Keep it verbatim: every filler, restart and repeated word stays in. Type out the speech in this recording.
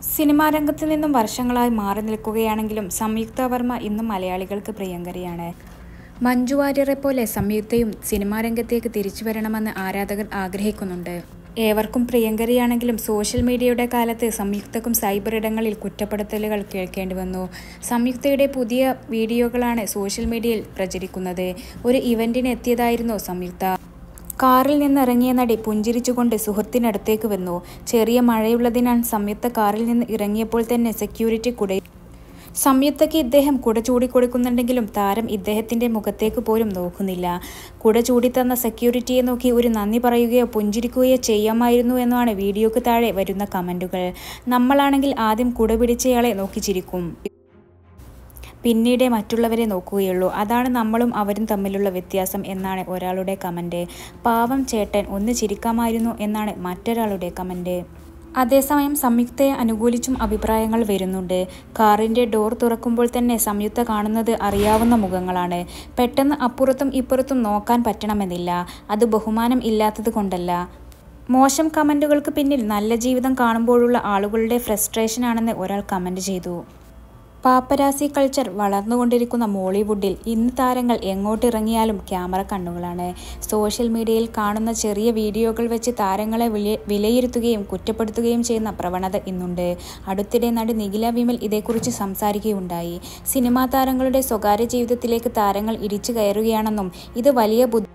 Cinema രംഗത്ത് നിന്നും വർഷങ്ങളായി മാറി നിൽക്കുകയാണെങ്കിലും സംയുക്ത വർമ്മ ഇന്നും മലയാളികൾക്ക് പ്രിയങ്കരിയാണ്. മഞ്ജു വാര്യരെ പോലെ സംയുക്തയും സിനിമാ രംഗത്തേക്ക് തിരിച്ചു വരണമെന്ന് ആരാധകർ ആഗ്രഹിക്കുന്നുണ്ട്. ഏവർക്കും പ്രിയങ്കരിയാണെങ്കിലും സോഷ്യൽ മീഡിയയുടെ കാലത്ത് സംയുക്തക്കും സൈബർ ഇടങ്ങളിൽ കുറ്റപ്പെടുത്തലുകൾ കേൾക്കേണ്ടി വന്നു. സംയുക്തയുടെ പുതിയ വീഡിയോകളാണ് സോഷ്യൽ മീഡിയയിൽ പ്രചരിക്കുന്നത്. ഒരു ഇവന്റിന് എത്തിയതായിരുന്നു സംയുക്ത. കാറിൽ നിന്നിറങ്ങിയ നടി പുഞ്ചിരിച്ചുകൊണ്ട് സുഹൃത്തിനടുത്തേക്ക് വന്നു. ചെറിയ മഴയുള്ളതിനാൽ സംയുക്ത കാറിൽ നിന്ന് ഇറങ്ങിയപ്പോൾ തന്നെ സെക്യൂരിറ്റി കുട സംയുക്തയ്ക്ക് ഇദ്ദേഹം കുട ചൂടിക്കൊടുക്കുന്നുണ്ടെങ്കിലും താരം ഇദ്ദേഹത്തിന്റെ മുഖത്തേക്ക് പോലും നോക്കുന്നില്ല. കുട ചൂടിത്തന്ന സെക്യൂരിറ്റിയെ നോക്കി ഒരു നന്ദി പറയുകയോ പുഞ്ചിരിക്കുകയോ ചെയ്യാമായിരുന്നു എന്നാണ് വീഡിയോക്ക് താഴെ വരുന്ന കമന്റുകൾ. നമ്മളാണെങ്കിൽ ആദ്യം കുട പിടിച്ചയാളെ നോക്കി ചിരിക്കും, പിന്നീടേ മറ്റുള്ളവരെ നോക്കുകയുള്ളൂ. അതാണ് നമ്മളും അവരും തമ്മിലുള്ള വ്യത്യാസം എന്നാണ് ഒരാളുടെ കമന്റ്. പാവം ചേട്ടൻ, ഒന്ന് ചിരിക്കാമായിരുന്നു എന്നാണ് മറ്റൊരാളുടെ കമന്റ്. അതേസമയം സംയുക്തയെ അനുകൂലിച്ചും അഭിപ്രായങ്ങൾ വരുന്നുണ്ട്. കാറിന്റെ ഡോർ തുറക്കുമ്പോൾ തന്നെ സംയുക്ത കാണുന്നത് അറിയാവുന്ന മുഖങ്ങളാണ്. പെട്ടെന്ന് അപ്പുറത്തും ഇപ്പുറത്തും നോക്കാൻ പറ്റണമെന്നില്ല. അത് ബഹുമാനം ഇല്ലാത്തത് കൊണ്ടല്ല. മോശം കമന്റുകൾക്ക് പിന്നിൽ നല്ല ജീവിതം കാണുമ്പോഴുള്ള ആളുകളുടെ ഫ്രസ്ട്രേഷനാണെന്ന് ഒരാൾ കമന്റ് ചെയ്തു. പാപ്പരാസി കൾച്ചർ വളർന്നുകൊണ്ടിരിക്കുന്ന മോളിവുഡിൽ ഇന്ന് താരങ്ങൾ എങ്ങോട്ടിറങ്ങിയാലും ക്യാമറ കണ്ണുകളാണ്. സോഷ്യൽ മീഡിയയിൽ കാണുന്ന ചെറിയ വീഡിയോകൾ വെച്ച് താരങ്ങളെ വിലയിരുത്തുകയും കുറ്റപ്പെടുത്തുകയും ചെയ്യുന്ന പ്രവണത ഇന്നുണ്ട്. അടുത്തിടെ നടി നിഖില വിമൽ ഇതേക്കുറിച്ച് സംസാരിക്കുകയുണ്ടായി. സിനിമാ താരങ്ങളുടെ സ്വകാര്യ ജീവിതത്തിലേക്ക് താരങ്ങൾ ഇടിച്ചു കയറുകയാണെന്നും ഇത് വലിയ ബുദ്ധി